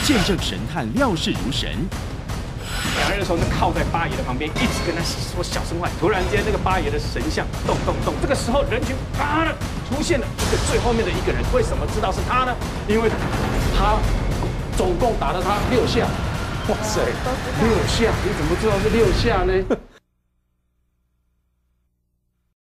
见证神探料事如神。 两人的时候就靠在八爷的旁边，一直跟他说小声话。突然间，那个八爷的神像动。这个时候，人群啪的出现了这个最后面的一个人。为什么知道是他呢？因为他总共打了他6下。哇塞，6下！你怎么知道是6下呢？